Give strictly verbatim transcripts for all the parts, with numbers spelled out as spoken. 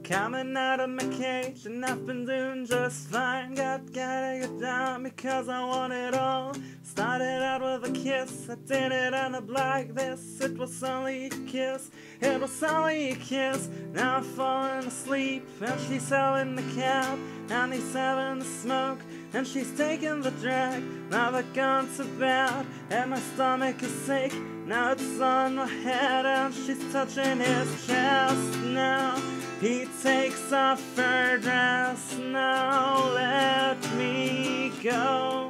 Coming out of my cage and I've been doing just fine. Got, gotta get down because I want it all. Started out with a kiss, I did it end up like this. It was only a kiss, it was only a kiss. Now I'm falling asleep and she's selling the cab, and he's having the smoke and she's taking the drag. Now they're gone to bed and my stomach is sick. Now it's on my head and she's touching his chest. Now he takes off her dress. Now let me go.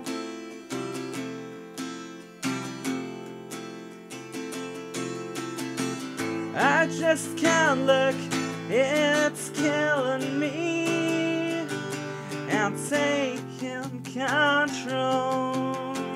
I just can't look, it's killing me. I'm taking control.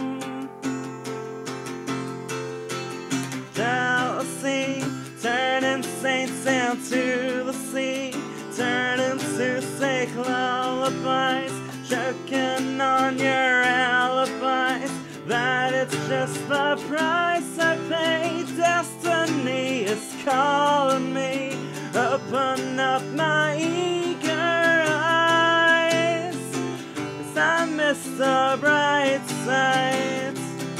Jealousy, turning saints into the sea, turning to sick lullabies, choking on your alibis. That it's just the price I pay. Destiny is calling me. Open up my eager eyes, 'cause I miss the bright side.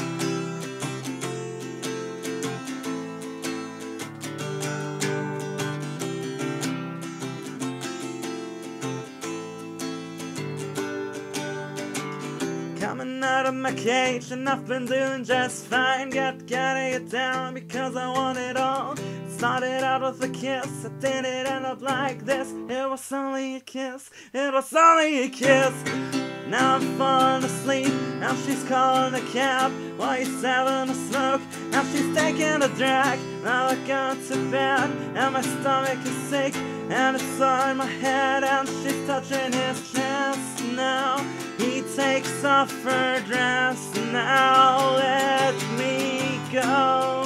Coming out of my cage and I've been doing just fine. Got, gotta get down because I want it all. Started out with a kiss, I didn't end up like this. It was only a kiss, it was only a kiss. Now I'm falling asleep, now she's calling a cab while he's having a smoke, now she's taking a drag. Now I go to bed and my stomach is sick, and it's on my head and she's touching his chest. Now he takes off her dress. Now let me go.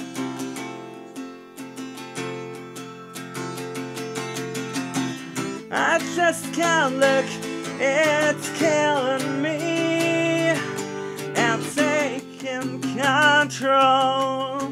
I just can't look, it's killing me. I'm taking control.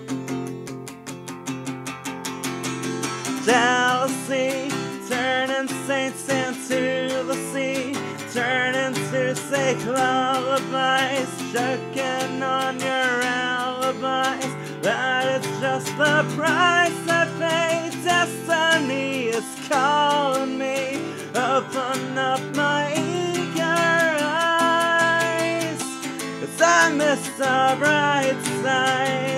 Jealousy, turning saints into the sea, turning to sick lullabies, choking on your alibis. That it's just the price I pay. Destiny is calling me. Open up my eager eyes, 'cause I miss the bright side.